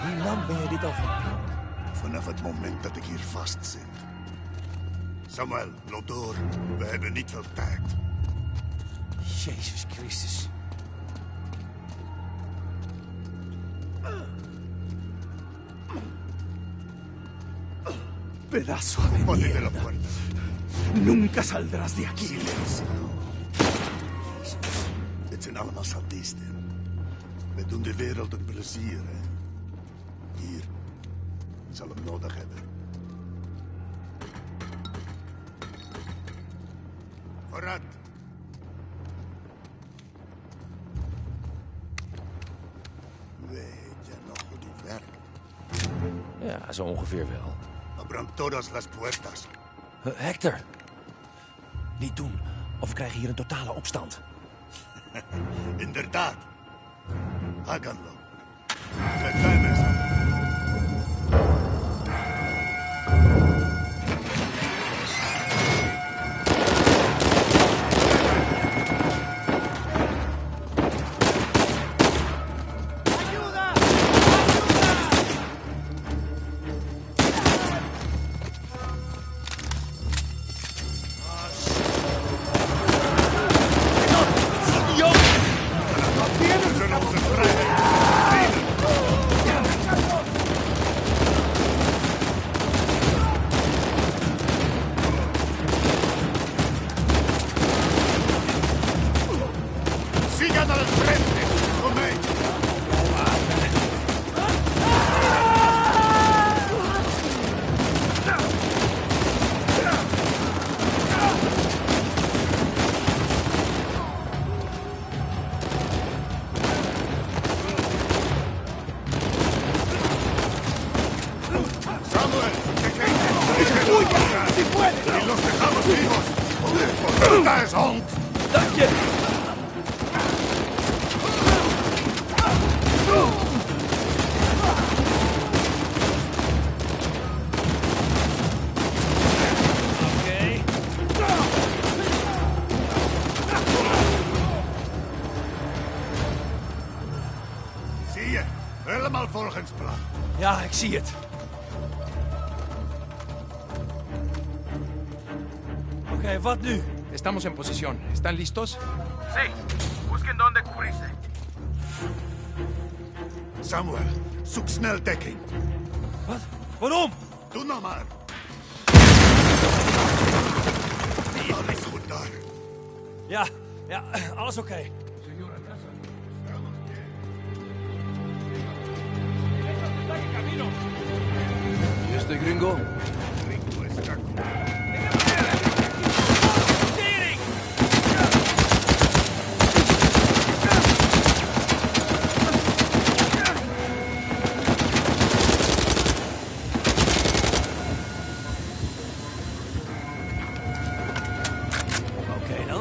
Hoe lang ben je dit al van plan? Vanaf het moment dat ik hier vast zit. Samuel, loop door. We hebben niet veel tijd. Jezus Christus. Pedazo de Ponte de la mierda. puerta. Nunca saldrás de aquí. Silencio. Het zijn allemaal sadisten. We doen de wereld een plezier, hè. Hier. Ik zal hem nodig hebben. Vooruit. Weet je nog hoe die werkt? Ja, zo ongeveer wel. Abran todas las puertas. Hector. Niet doen, of we krijgen hier een totale opstand. Inderdaad. Háganlo. Reclames. Sigan al frente. Con me. Samuel, si puede. Y los dejamos vivos. ¡Puta es Honk! Dank je. Oké. Zie je, helemaal volgens plan. Ja, ik zie het. Oké, wat nu? Estamos en posición. ¿Están listos? Sí, busquen dónde cubrirse. Samuel, zoek snel dekking. Wat? Waarom? Doe nou maar. Alles goed daar. Ja, alles oké. ¿Y este gringo? Ringo está con... Oké dan.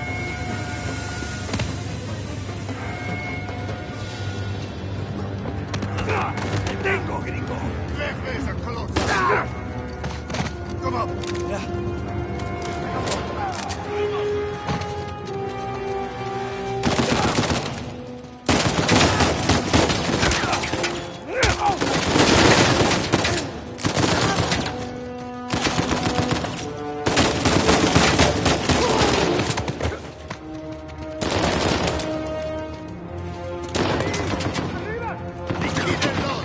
Tengo, gringo. Wegwezen, klot. Kom op. Ja. Liquidenlos.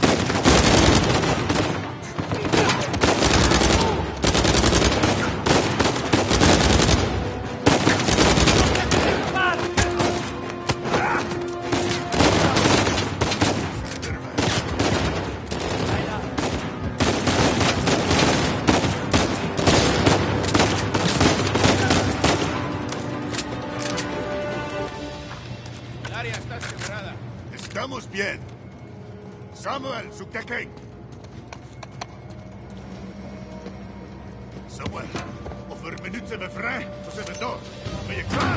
El área está asegurada. Estamos bien. Samuel, zoek dekking. Samuel, over een minuut zijn we vrij of zijn we dood. Ben je klaar?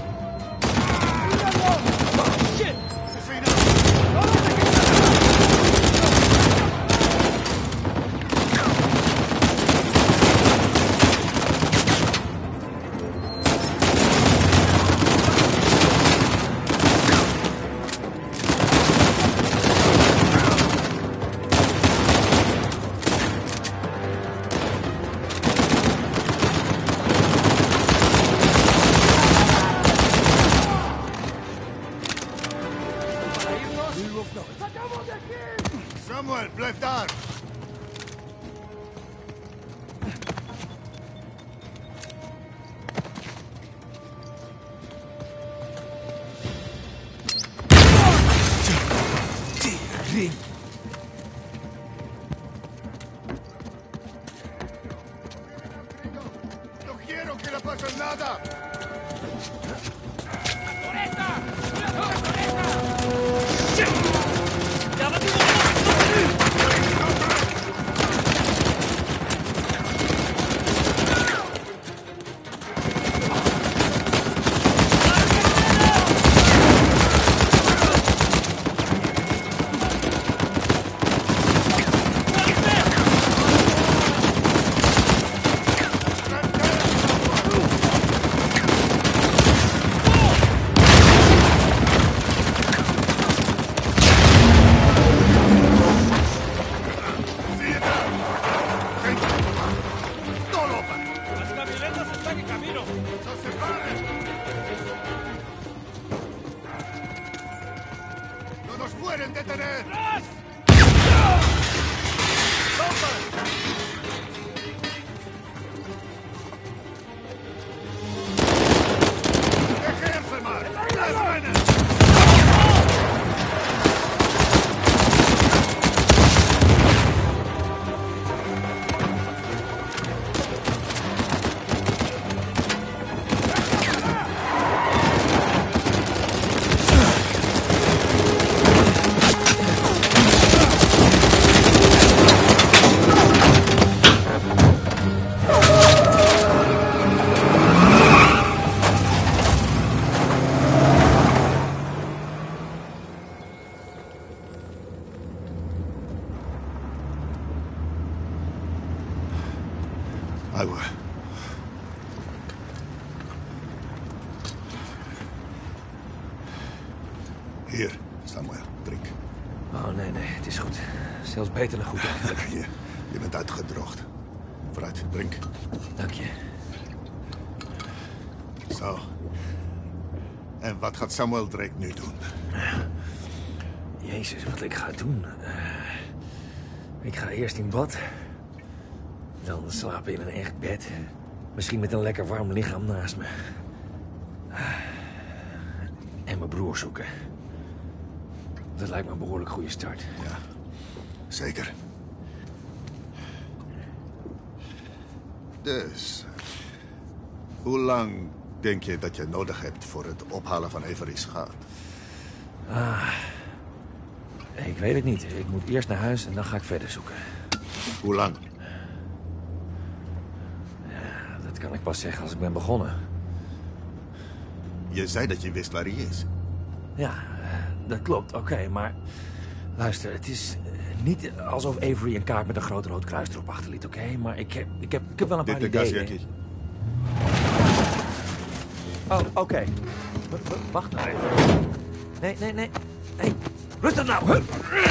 Shit! Ze zijn er. Samuel, blijf daar! Tering. No quiero que le pase nada! ¡Pueden detener! ¡Déjense más! ¡Las manos! Agua. Hier, Samuel, drink. Oh, nee, het is goed. Zelfs beter dan goed eigenlijk. Je bent uitgedroogd. Vooruit, drink. Dank je. Zo. En wat gaat Samuel Drake nu doen? Jezus, wat ik ga doen? Ik ga eerst in bad. Dan slapen in een echt bed. Misschien met een lekker warm lichaam naast me. En mijn broer zoeken. Dat lijkt me een behoorlijk goede start. Ja, zeker. Dus, hoe lang denk je dat je nodig hebt voor het ophalen van Avery's schat? Ik weet het niet. Ik moet eerst naar huis en dan ga ik verder zoeken. Hoe lang? Dat kan ik pas zeggen als ik ben begonnen. Je zei dat je wist waar hij is. Ja, dat klopt. Oké, maar... Luister, het is niet alsof Avery een kaart met een groot rood kruis erop achterliet, oké? Maar ik heb wel een paar Dit de ideeën. Gaziaki. Oh, oké. Wacht nou even. Nee. Hey, rustig nou.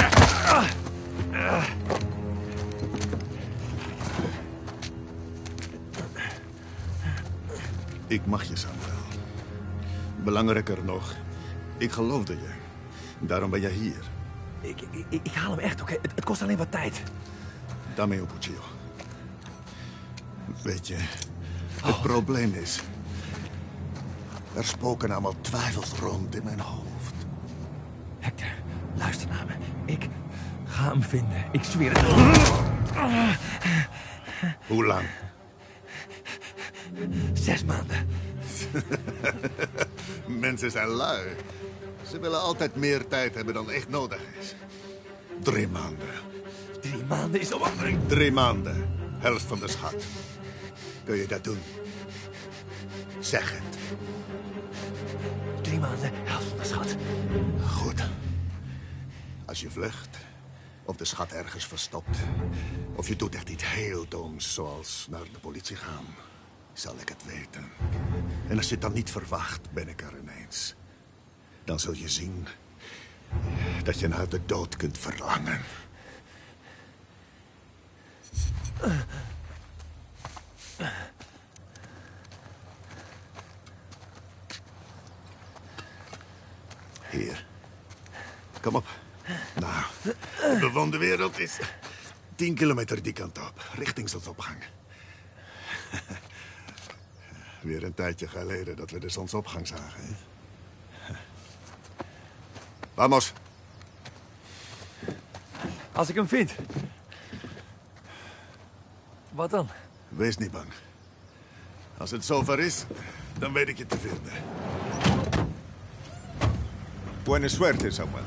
Ik mag je, Samuel. Belangrijker nog, ik geloofde je. Daarom ben je hier. Ik haal hem echt, oké? Het kost alleen wat tijd. Daarmee op, Uchiyo. Weet je, het probleem is... Er spoken allemaal twijfels rond in mijn hoofd. Hector, luister naar me. Ik ga hem vinden. Ik zweer het. Hoe lang? 6 maanden. Mensen zijn lui. Ze willen altijd meer tijd hebben dan echt nodig is. 3 maanden. 3 maanden is al 3 maanden. Helft van de schat. Kun je dat doen? Zeg het. 3 maanden, helft van de schat. Goed. Als je vlucht, of de schat ergens verstopt... of je doet echt iets heel doms, zoals naar de politie gaan... zal ik het weten. En als je het dan niet verwacht, ben ik er ineens. Dan zul je zien dat je naar de dood kunt verlangen. Hier. Kom op. Nou, de bewoonde wereld is 10 kilometer die kant op, richting zonsopgang. Weer een tijdje geleden dat we de zonsopgang zagen, hè? Vamos. Als ik hem vind. Wat dan? Wees niet bang. Als het zover is, dan weet ik je te vinden. Buena suerte, Samuel.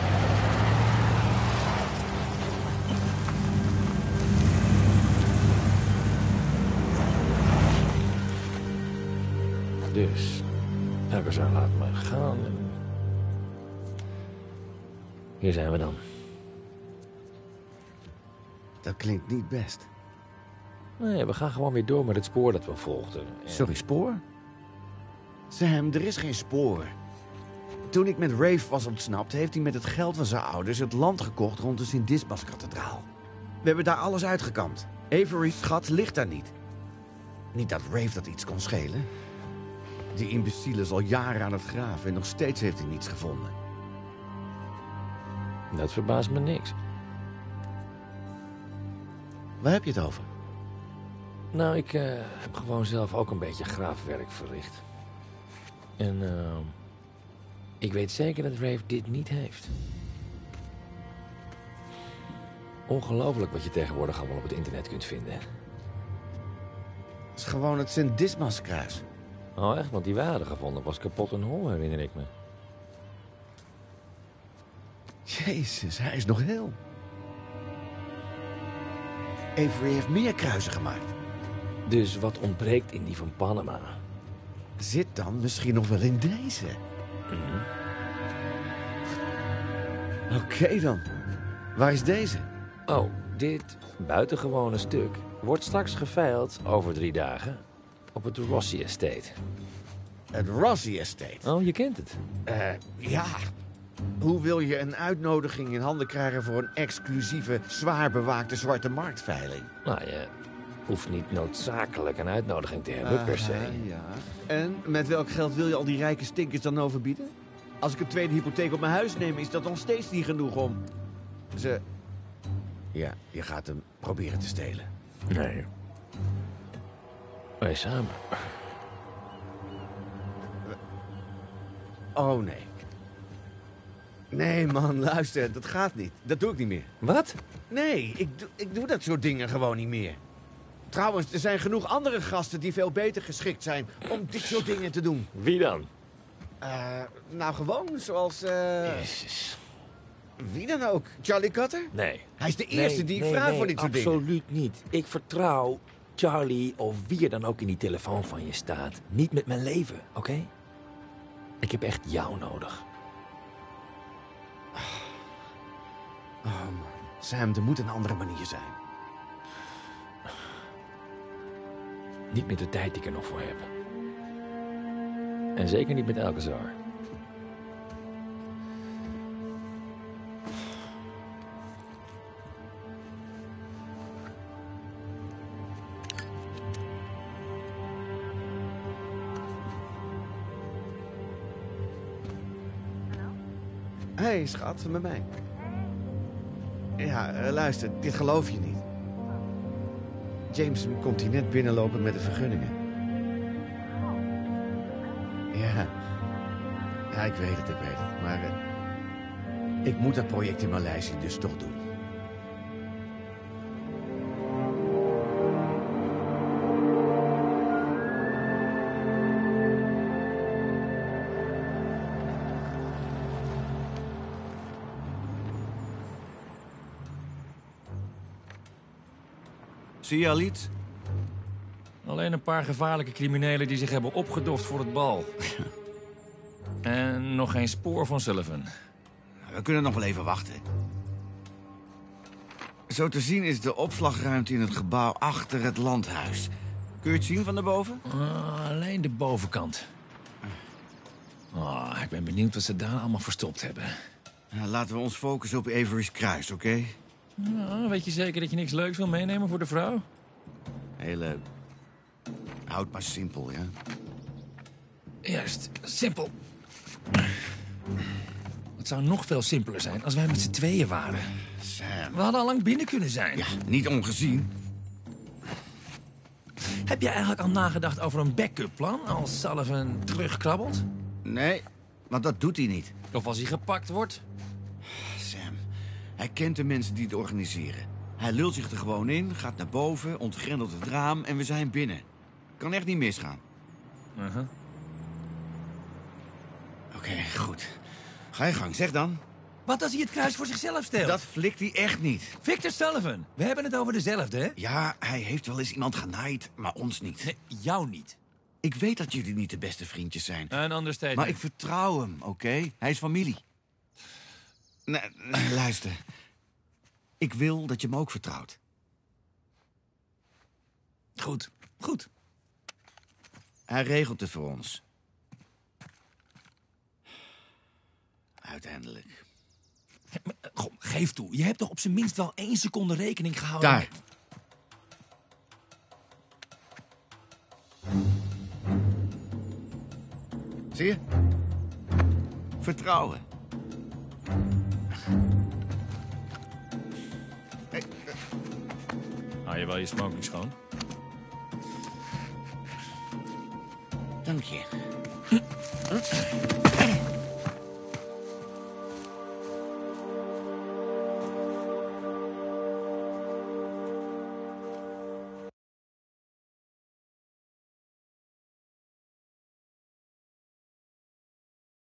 Dus, Alcazar laat me gaan. Hier zijn we dan. Dat klinkt niet best. Nee, we gaan gewoon weer door met het spoor dat we volgden. Sorry, spoor? Sam, er is geen spoor. Toen ik met Rafe was ontsnapt, heeft hij met het geld van zijn ouders het land gekocht rond de Sint-Dismas-kathedraal. We hebben daar alles uitgekampt. Avery's schat ligt daar niet. Niet dat Rafe dat iets kon schelen. Die imbeciele is al jaren aan het graven en nog steeds heeft hij niets gevonden. Dat verbaast me niks. Waar heb je het over? Nou, ik heb gewoon zelf ook een beetje graafwerk verricht. En ik weet zeker dat Rafe dit niet heeft. Ongelooflijk wat je tegenwoordig allemaal op het internet kunt vinden. Het is gewoon het Sint-Dismas-kruis. Oh, echt? Want die waren gevonden was kapot en hol, herinner ik me. Jezus, hij is nog heel. Avery heeft meer kruisen gemaakt. Dus wat ontbreekt in die van Panama? Zit dan misschien nog wel in deze? Oké dan. Waar is deze? Oh, dit buitengewone stuk wordt straks geveild over 3 dagen op het Rossi Estate. Het Rossi Estate. Oh, je kent het. Ja. Hoe wil je een uitnodiging in handen krijgen voor een exclusieve, zwaar bewaakte zwarte marktveiling? Nou, je hoeft niet noodzakelijk een uitnodiging te hebben, per se. Ja. En met welk geld wil je al die rijke stinkers dan overbieden? Als ik een tweede hypotheek op mijn huis neem, is dat nog steeds niet genoeg om... Ja, je gaat hem proberen te stelen. Nee. Wij samen. Oh, nee. Nee, man, luister, dat gaat niet. Dat doe ik niet meer. Wat? Nee, ik doe dat soort dingen gewoon niet meer. Trouwens, er zijn genoeg andere gasten die veel beter geschikt zijn om dit soort dingen te doen. Wie dan? Nou, gewoon zoals... Jezus. Wie dan ook? Charlie Cutter? Nee. Hij is de eerste die ik vraag voor dit soort dingen. Absoluut niet. Ik vertrouw Charlie of wie er dan ook in die telefoon van je staat. Niet met mijn leven, oké? Ik heb echt jou nodig. Oh, man. Sam, er moet een andere manier zijn. Niet met de tijd die ik er nog voor heb. En zeker niet met Alcazar. Hé, schat, met mij. Ja, luister, dit geloof je niet. James komt hier net binnenlopen met de vergunningen. Ja. Ja, ik weet het. Maar ik moet dat project in Maleisië dus toch doen. Zie je al iets? Alleen een paar gevaarlijke criminelen die zich hebben opgedoft voor het bal. En nog geen spoor van Sullivan. We kunnen nog wel even wachten. Zo te zien is de opslagruimte in het gebouw achter het landhuis. Kun je het zien van daarboven? Alleen de bovenkant. Ik ben benieuwd wat ze daar allemaal verstopt hebben. Laten we ons focussen op Avery's kruis, oké? Weet je zeker dat je niks leuks wil meenemen voor de vrouw? Heel leuk. Houd maar simpel, ja? Juist, simpel. Het zou nog veel simpeler zijn als wij met z'n tweeën waren. Sam. We hadden al lang binnen kunnen zijn. Ja, niet ongezien. Heb jij eigenlijk al nagedacht over een backup plan als Sullivan terugkrabbelt? Nee, want dat doet hij niet. Of als hij gepakt wordt? Sam, hij kent de mensen die het organiseren. Hij lult zich er gewoon in, gaat naar boven, ontgrendelt het raam en we zijn binnen. Kan echt niet misgaan. Oké, goed. Ga je gang, zeg dan. Wat als hij het kruis voor zichzelf stelt? Dat flikt hij echt niet. Victor Sullivan. We hebben het over dezelfde, hè? Ja, hij heeft wel eens iemand genaaid, maar ons niet. Nee, jou niet. Ik weet dat jullie niet de beste vriendjes zijn. Een understatement. Maar ik vertrouw hem, oké? Hij is familie. Nee, luister. Ik wil dat je hem ook vertrouwt. Goed, goed. Hij regelt het voor ons. Uiteindelijk. Goh, geef toe. Je hebt toch op zijn minst wel 1 seconde rekening gehouden? Daar. Zie je? Vertrouwen. Hou je wel je smoking schoon? Dank je.